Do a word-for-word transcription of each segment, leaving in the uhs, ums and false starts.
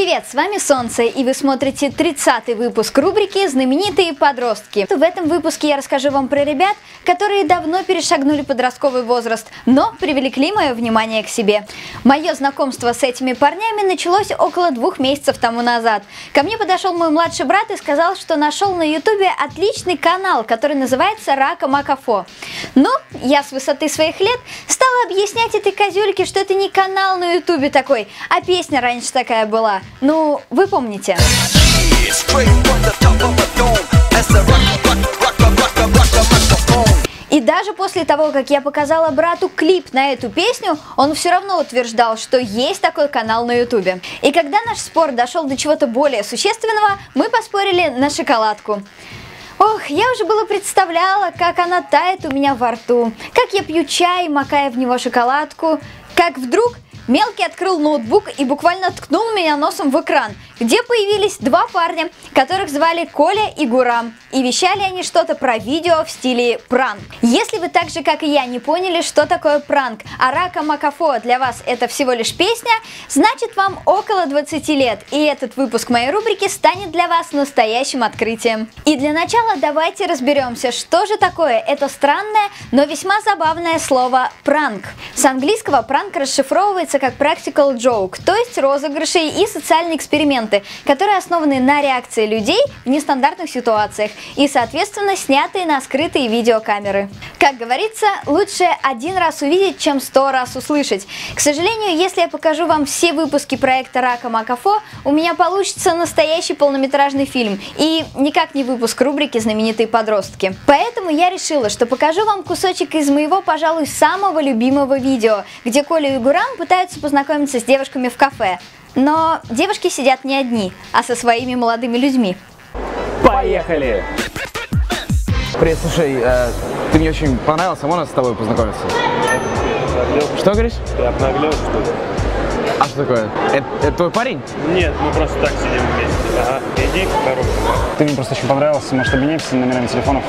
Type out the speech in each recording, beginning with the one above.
Привет, с вами Солнце, и вы смотрите тридцатый выпуск рубрики «Знаменитые подростки». В этом выпуске я расскажу вам про ребят, которые давно перешагнули подростковый возраст, но привлекли мое внимание к себе. Мое знакомство с этими парнями началось около двух месяцев тому назад. Ко мне подошел мой младший брат и сказал, что нашел на ютубе отличный канал, который называется «Рака Макафо». Ну, я с высоты своих лет стала объяснять этой козюльке, что это не канал на ютубе такой, а песня раньше такая была. Ну, вы помните. И даже после того, как я показала брату клип на эту песню, он все равно утверждал, что есть такой канал на ютубе. И когда наш спор дошел до чего-то более существенного, мы поспорили на шоколадку. Ох, я уже было представляла, как она тает у меня во рту, как я пью чай, макая в него шоколадку, как вдруг мелкий открыл ноутбук и буквально ткнул меня носом в экран, где появились два парня, которых звали Коля и Гурам, и вещали они что-то про видео в стиле пранк. Если вы так же, как и я, не поняли, что такое пранк, а Рака Макафо для вас это всего лишь песня, значит вам около двадцати лет, и этот выпуск моей рубрики станет для вас настоящим открытием. И для начала давайте разберемся, что же такое это странное, но весьма забавное слово пранк. С английского пранк расшифровывается как practical joke, то есть розыгрыши и социальные эксперименты, которые основаны на реакции людей в нестандартных ситуациях и, соответственно, снятые на скрытые видеокамеры. Как говорится, лучше один раз увидеть, чем сто раз услышать. К сожалению, если я покажу вам все выпуски проекта Рака Макафо, у меня получится настоящий полнометражный фильм и никак не выпуск рубрики «Знаменитые подростки». Поэтому я решила, что покажу вам кусочек из моего, пожалуй, самого любимого видео, где Коля и Гурам пытаются познакомиться с девушками в кафе. Но девушки сидят не одни, а со своими молодыми людьми. Поехали! Привет, слушай, э, ты мне очень понравился, можно с тобой познакомиться? Обнаглел. Что говоришь? Ты обнаглел, что ли? А что такое? Это, это твой парень? Нет, мы просто так сидим вместе. Ага, иди к коробке. Ты мне просто очень понравился, может, обменяемся номерами телефонов?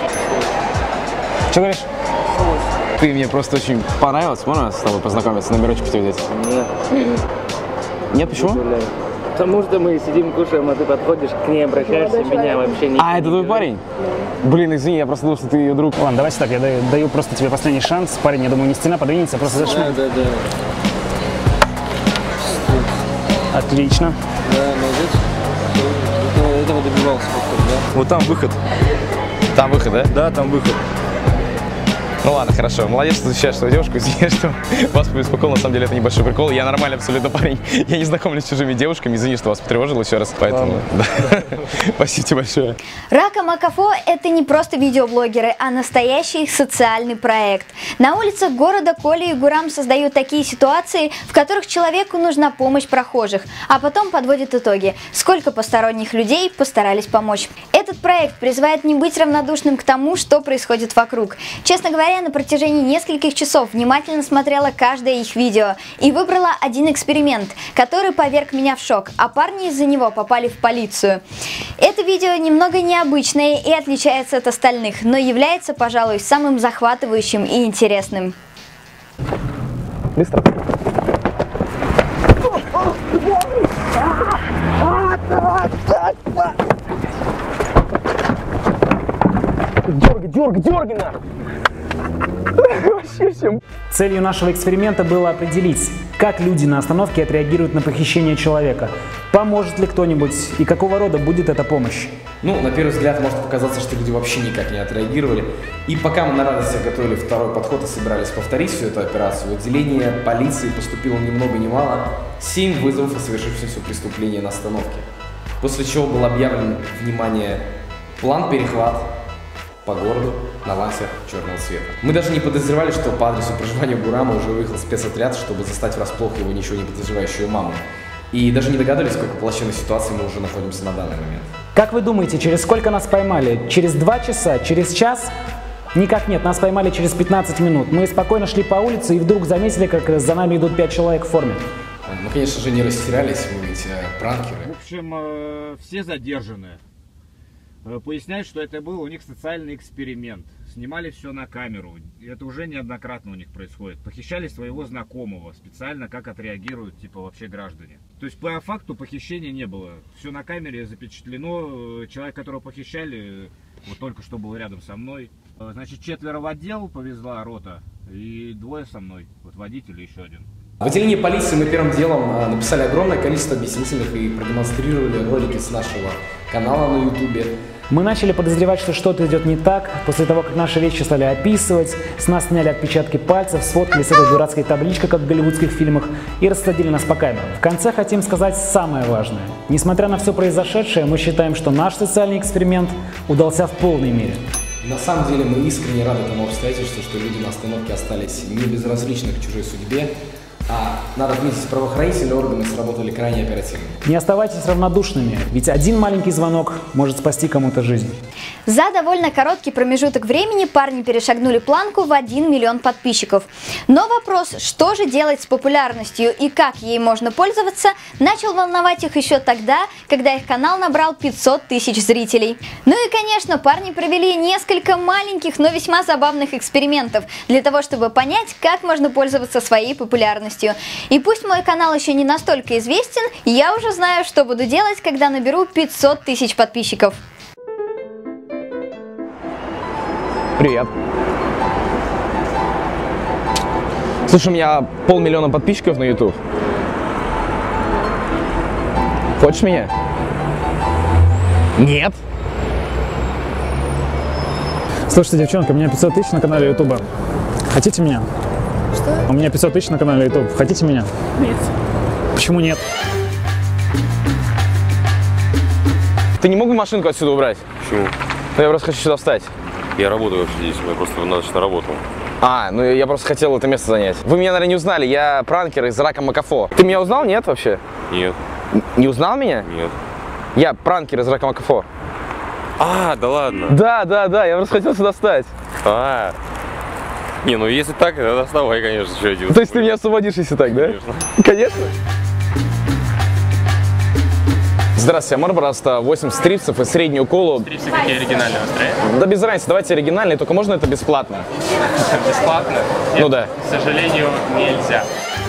Что говоришь? Ты мне просто очень понравился, можно с тобой познакомиться, номерочек тебе взять? Нет. Нет, почему? Потому что мы сидим, кушаем, а ты подходишь, к ней обращаешься, меня вообще не... А, это твой парень? Блин, извини, я просто думал, что ты ее друг. Ладно, давайте так, я даю, даю просто тебе последний шанс. Парень, я думаю, не стена подвинется, просто зажми. Да, да, да. Отлично. Да, молодец. Этого, этого добивался, походу, да? Вот там выход. Там выход, да? Да, там выход. Ну ладно, хорошо. Молодец, что защищаешь свою девушку. Извини, что вас побеспокоил. На самом деле это небольшой прикол. Я нормальный абсолютно парень. Я не знакомлюсь с чужими девушками. Извини, что вас потревожил еще раз. Поэтому да. Спасибо тебе большое. Рака Макафо – это не просто видеоблогеры, а настоящий социальный проект. На улицах города Коля и Гурам создают такие ситуации, в которых человеку нужна помощь прохожих, а потом подводят итоги, сколько посторонних людей постарались помочь. Этот проект призывает не быть равнодушным к тому, что происходит вокруг. Честно говоря, на протяжении нескольких часов внимательно смотрела каждое их видео и выбрала один эксперимент, который поверг меня в шок, а парни из-за него попали в полицию. Это видео немного необычное и отличается от остальных, но является, пожалуй, самым захватывающим и интересным. Быстро. Дергай, дергай, дергай нахуй! Вообще всем. Целью нашего эксперимента было определить, как люди на остановке отреагируют на похищение человека. Поможет ли кто-нибудь и какого рода будет эта помощь? Ну, на первый взгляд может показаться, что люди вообще никак не отреагировали. И пока мы на радостях готовили второй подход и собирались повторить всю эту операцию, в отделение полиции поступило ни много ни мало семь вызовов о совершившемся преступлении на остановке. После чего был объявлен, внимание, план перехват по городу на лансе черного цвета. Мы даже не подозревали, что по адресу проживания Гурама уже выехал спецотряд, чтобы застать врасплох его ничего не подозревающую маму. И даже не догадались, в какой плачевной ситуации мы уже находимся на данный момент. Как вы думаете, через сколько нас поймали? Через два часа? Через час? Никак нет, нас поймали через пятнадцать минут. Мы спокойно шли по улице и вдруг заметили, как за нами идут пять человек в форме. Мы, конечно же, не растерялись, мы ведь э, пранкеры. В общем, э, все задержаны. поясняют, что это был у них социальный эксперимент. Снимали все на камеру. И это уже неоднократно у них происходит. Похищали своего знакомого специально, как отреагируют типа вообще граждане. То есть по факту похищения не было. Все на камере запечатлено. Человек, которого похищали, вот только что был рядом со мной. Значит, четверо в отдел повезла рота. И двое со мной. Вот водитель и еще один. В отделении полиции мы первым делом написали огромное количество объяснительных и продемонстрировали ролики с нашего канала на ютубе. Мы начали подозревать, что что-то идет не так. После того, как наши вещи стали описывать, с нас сняли отпечатки пальцев, сфоткали с этой дурацкой табличкой, как в голливудских фильмах, и рассадили нас по камерам. В конце хотим сказать самое важное. Несмотря на все произошедшее, мы считаем, что наш социальный эксперимент удался в полной мере. На самом деле мы искренне рады тому обстоятельству, что люди на остановке остались не безразличны к чужой судьбе, а, надо отметить, правоохранительные органы сработали крайне оперативно. Не оставайтесь равнодушными, ведь один маленький звонок может спасти кому-то жизнь. За довольно короткий промежуток времени парни перешагнули планку в один миллион подписчиков. Но вопрос, что же делать с популярностью и как ей можно пользоваться, начал волновать их еще тогда, когда их канал набрал пятьсот тысяч зрителей. Ну и, конечно, парни провели несколько маленьких, но весьма забавных экспериментов для того, чтобы понять, как можно пользоваться своей популярностью. И пусть мой канал еще не настолько известен, я уже знаю, что буду делать, когда наберу пятьсот тысяч подписчиков. Привет. Слушай, у меня полмиллиона подписчиков на YouTube. Хочешь меня? Нет. Слушайте, девчонка, у меня пятьсот тысяч на канале Ютуба. Хотите меня? Что? У меня пятьсот тысяч на канале YouTube. Хотите меня? Нет. Почему нет? Ты не мог бы машинку отсюда убрать? Почему? Ну, я просто хочу сюда встать. Я работаю вообще здесь, я просто надо на работу. А, ну я просто хотел это место занять. Вы меня, наверное, не узнали, я пранкер из Рака Макафо. Ты меня узнал, нет, вообще? Нет. Н не узнал меня? Нет. Я пранкер из Рака Макафо. А, да ладно? Да, да, да, я просто хотел сюда встать. А, не, ну если так, тогда вставай, конечно, что делать. То есть ты меня освободишь, если так, да? Конечно. Конечно. Здравствуйте, а можно, пожалуйста, восемь стрипсов и среднюю колу? Стрипсы какие оригинальные устроят? Да без разницы, давайте оригинальные, только можно это бесплатно? Бесплатно? Нет, Ну да. К сожалению, нельзя.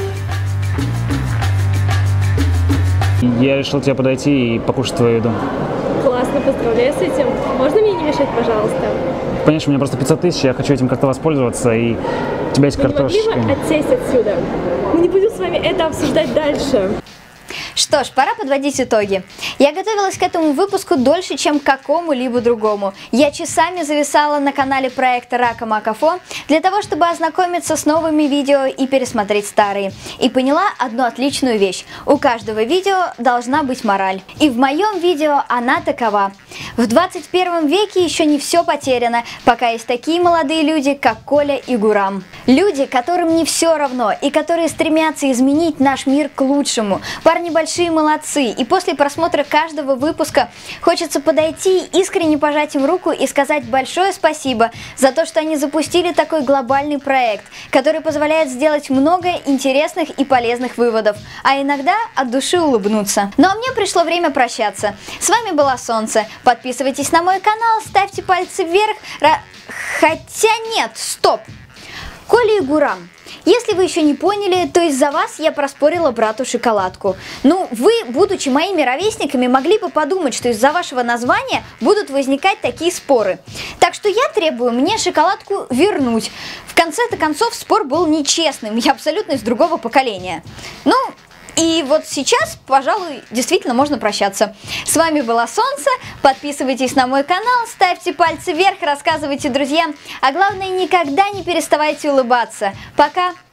Я решил тебе подойти и покушать твою еду. Классно, поздравляю с этим. Можно мне не мешать, пожалуйста? Понимаешь, у меня просто пятьсот тысяч, я хочу этим как-то воспользоваться, и у тебя есть Вы не могли картошечка. бы отсесть отсюда? Мы не будем с вами это обсуждать дальше. Что ж, пора подводить итоги. Я готовилась к этому выпуску дольше, чем к какому-либо другому. Я часами зависала на канале проекта Рака Макафо для того, чтобы ознакомиться с новыми видео и пересмотреть старые. И поняла одну отличную вещь. У каждого видео должна быть мораль. И в моем видео она такова. В двадцать первом веке еще не все потеряно, пока есть такие молодые люди, как Коля и Гурам. Люди, которым не все равно и которые стремятся изменить наш мир к лучшему. Парни большие молодцы, и после просмотра каждого выпуска хочется подойти, искренне пожать им руку и сказать большое спасибо за то, что они запустили такой глобальный проект, который позволяет сделать много интересных и полезных выводов, а иногда от души улыбнуться. Ну а мне пришло время прощаться. С вами была Солнце. Подписывайтесь на мой канал, ставьте пальцы вверх. Ра... Хотя нет, стоп. Коля и Гурам. Если вы еще не поняли, то из-за вас я проспорила брату шоколадку. Ну, вы, будучи моими ровесниками, могли бы подумать, что из-за вашего названия будут возникать такие споры. Так что я требую мне шоколадку вернуть. В конце-то концов, спор был нечестным, я абсолютно из другого поколения. Ну, и вот сейчас, пожалуй, действительно можно прощаться. С вами было Солнце, подписывайтесь на мой канал, ставьте пальцы вверх, рассказывайте друзьям, а главное, никогда не переставайте улыбаться. Пока!